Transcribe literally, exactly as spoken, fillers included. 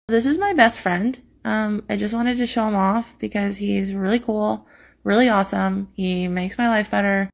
This is my best friend. Um, I just wanted to show him off because he's really cool, really awesome. He makes my life better.